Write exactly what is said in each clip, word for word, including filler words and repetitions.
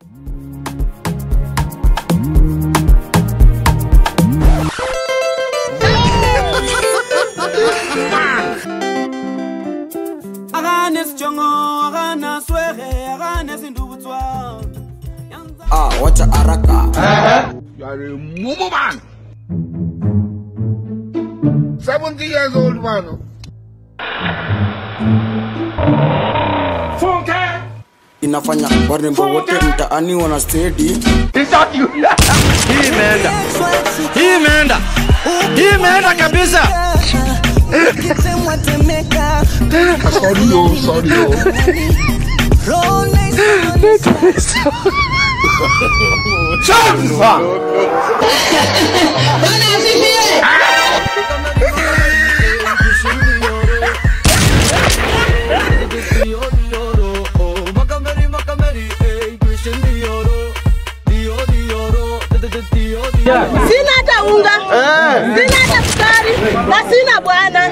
Ah, wacha haraka. You are a mumu man. seventy years old man. Funke. Inafanya warembo wote mtaani wana steady. It's not you. Hii imeenda. Hii imeenda. Hii imeenda kabisa. Sorry yo, sorry yo. Sina hata unga, sina hata sukari, na sina bwana.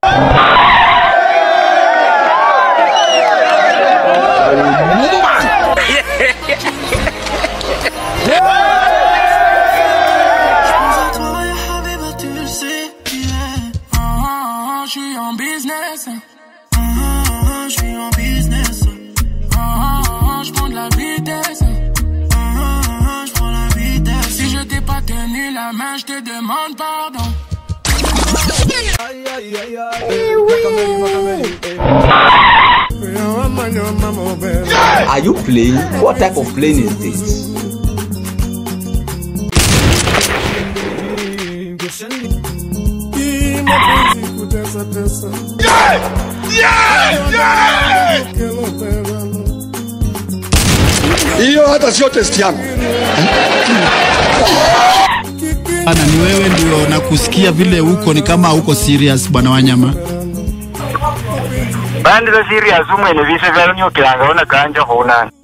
Je suis en business, je suis en business, je prends de la vitesse, je prends la vitesse. Si je t'ai pas tenu la main, je te demande pardon. Are you playing? What type of playing is this? Hiyo hata sio test yangu. Ana ni wewe ndio nakusikia vile uko ni kama uko serious bwana Wanyama. Bandi la serious umwe ne vise vya nyo kilanga ona kanja hona.